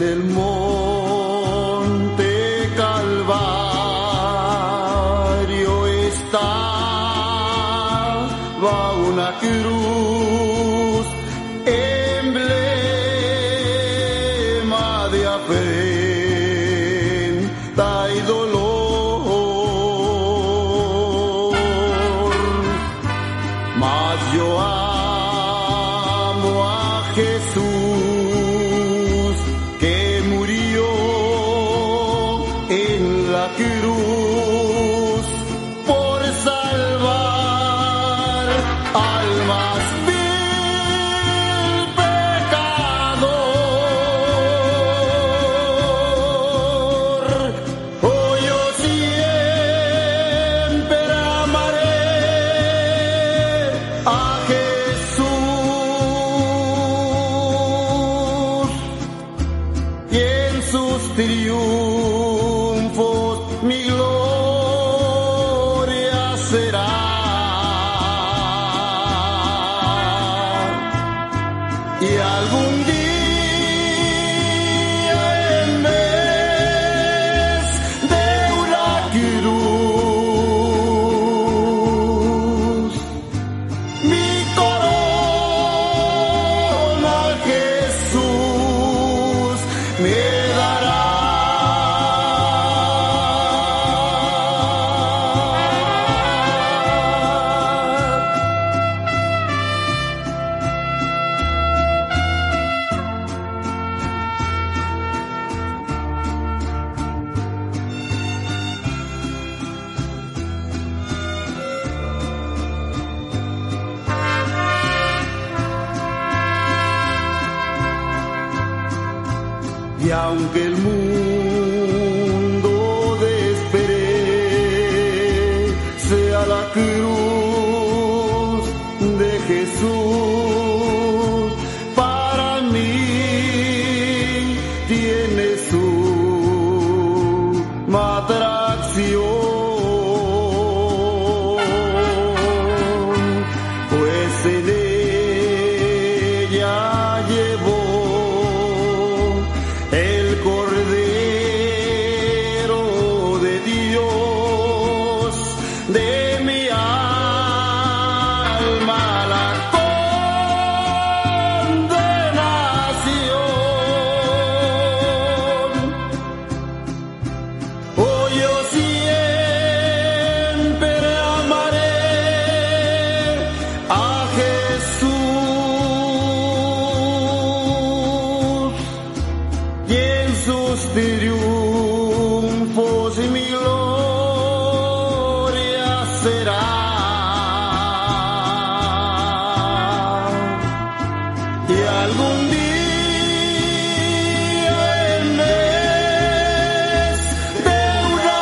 el monte Calvario estaba una cruz, emblema de afrenta y dolor. Mas yo amo a Jesús que murió en la cruz por salvar almas vil pecador. Oh, yo siempre amaré a Jesús y en sus triunfos mi gloria será. Y algún día en vez de una cruz, mi corona Jesús me dará. Y aunque el mundo desprecie a la cruz de Jesús, para mí tiene su atracción, pues en ella llevó el Cordero de Dios de mi alma la condenación. Oh, yo siempre amaré a Jesús y en sus triunfos mi gloria será. Y algún día en vez de una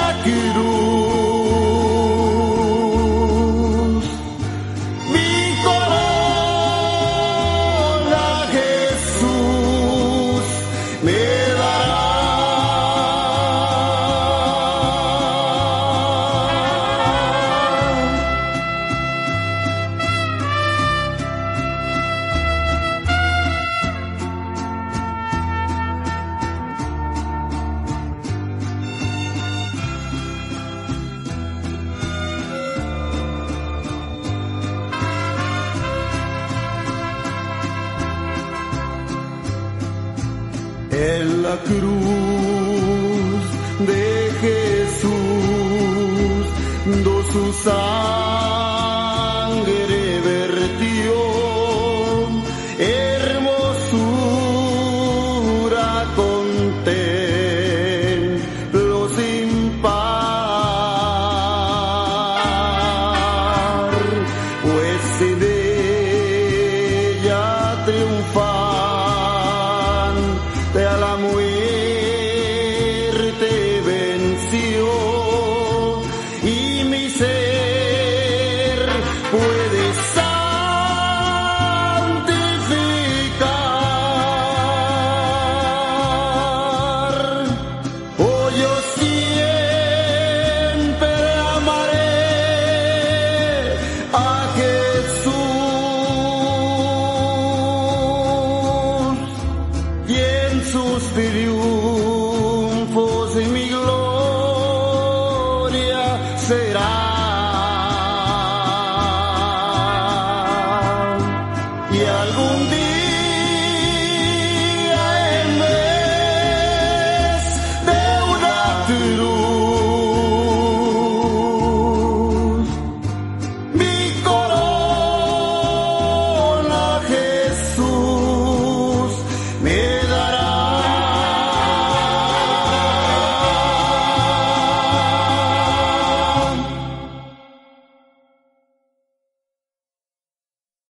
cruz, mi corona Jesús me dará. En la cruz de Jesús, do su sangre